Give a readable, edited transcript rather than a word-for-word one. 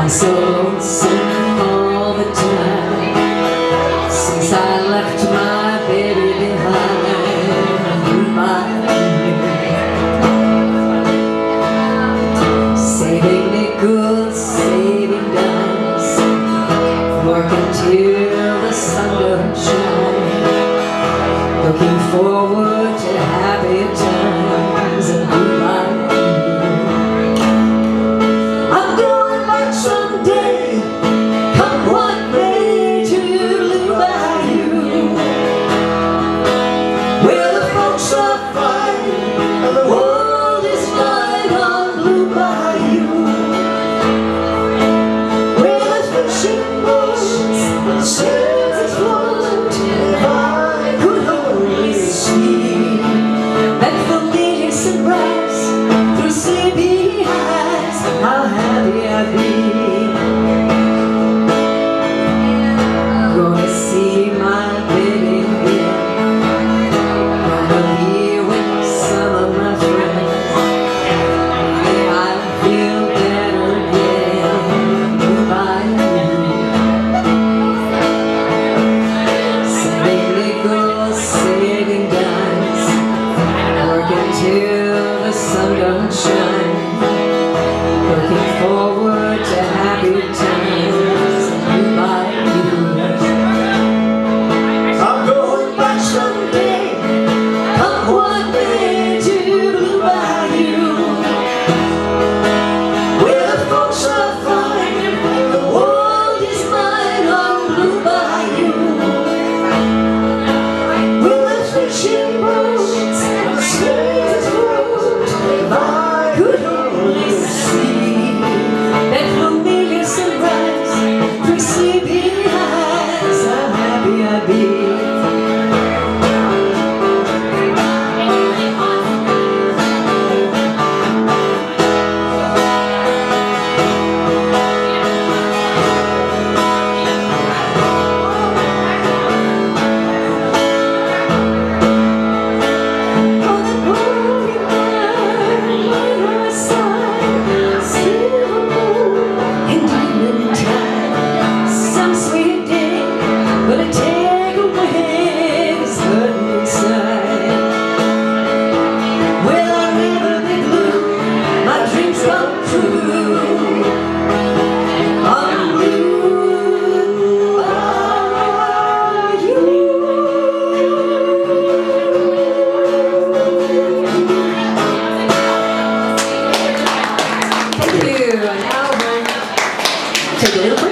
so lonesome all the time since I left my baby behind. Saving nickels, saving dimes, working till the sun don't shine, looking forward to happy times and goodbye. I'm going back someday, come what may, to Blue Bayou, where the folks are fine and the world is mine on Blue Bayou, where the fishing boats sails float. If I could only see that familiar sunrise through sleepy eyes, how happy I'd be. Gonna see my baby again, gonna be with some of my friends. May I feel better again. Goodbye. Saving nickels, saving dimes, working till the sun don't shine, looking forward to happy times. Goodbye. I'm going back someday, come what may, to Blue Bayou, where the folks are fine, the world is mine on Blue Bayou, where the fishing boats sails float. If I could only see that familiar sunrise through sleepy eyes, how happy I'd be. Take a little break.